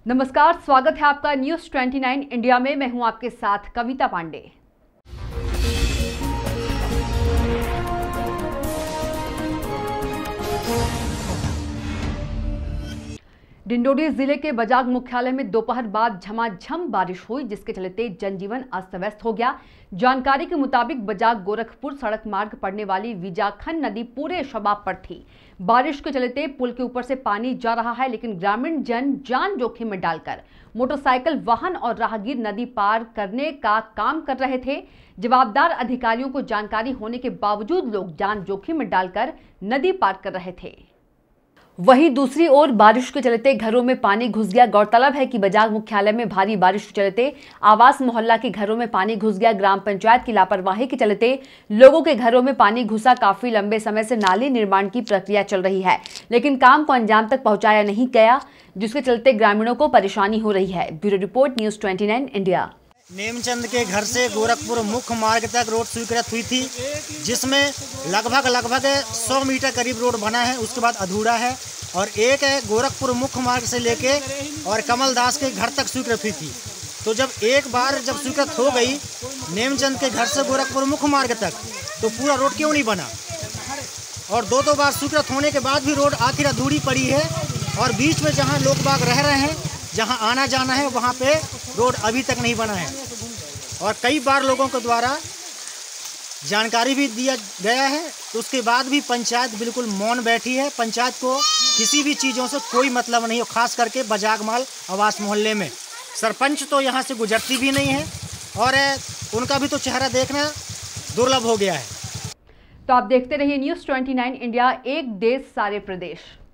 नमस्कार, स्वागत है आपका न्यूज़ 29 इंडिया में। मैं हूं आपके साथ कविता पांडे। डिंडोरी जिले के बजाग मुख्यालय में दोपहर बाद झमाझम बारिश हुई, जिसके चलते जनजीवन अस्त व्यस्त हो गया। जानकारी के मुताबिक बजाग गोरखपुर सड़क मार्ग पड़ने वाली विजाखन नदी पूरे शबाब पर थी। बारिश के चलते पुल के ऊपर से पानी जा रहा है, लेकिन ग्रामीण जन जान जोखिम में डालकर मोटरसाइकिल वाहन और राहगीर नदी पार करने का काम कर रहे थे। जवाबदार अधिकारियों को जानकारी होने के बावजूद लोग जान जोखिम में डालकर नदी पार कर रहे थे। वहीं दूसरी ओर बारिश के चलते घरों में पानी घुस गया। गौरतलब है कि बजाग मुख्यालय में भारी बारिश के चलते आवास मोहल्ला के घरों में पानी घुस गया। ग्राम पंचायत की लापरवाही के चलते लोगों के घरों में पानी घुसा। काफी लंबे समय से नाली निर्माण की प्रक्रिया चल रही है, लेकिन काम को अंजाम तक पहुंचाया नहीं गया, जिसके चलते ग्रामीणों को परेशानी हो रही है। Bureau report, news 29 India. Nemchand के घर से गोरखपुर मुख्य मार्ग तक रोड स्वीकृत हुई थी, जिसमें लगभग 100 मीटर करीब रोड बना है, उसके बाद अधूरा है। और एक है गोरखपुर मुख्य मार्ग से लेके और कमलदास के घर तक स्वीकृत हुई थी। तो जब एक बार स्वीकृत हो गई नेमचंद के घर से गोरखपुर मुख्य मार्ग तक, तो पूरा रोड क्यों नहीं बना? और दो बार स्वीकृत होने के बाद भी रोड आखिर अधूरी पड़ी है। और बीच में जहाँ लोग बाग रह रहे हैं, जहाँ आना जाना है, वहाँ पे रोड अभी तक नहीं बना है। और कई बार लोगों के द्वारा जानकारी भी दिया गया है, तो उसके बाद भी पंचायत बिल्कुल मौन बैठी है। पंचायत को किसी भी चीज़ों से कोई मतलब नहीं है, खास करके बजागमाल आवास मोहल्ले में। सरपंच तो यहाँ से गुजरती भी नहीं है और उनका भी तो चेहरा देखना दुर्लभ हो गया है। तो आप देखते रहिए न्यूज़ 29 इंडिया, एक देश सारे प्रदेश।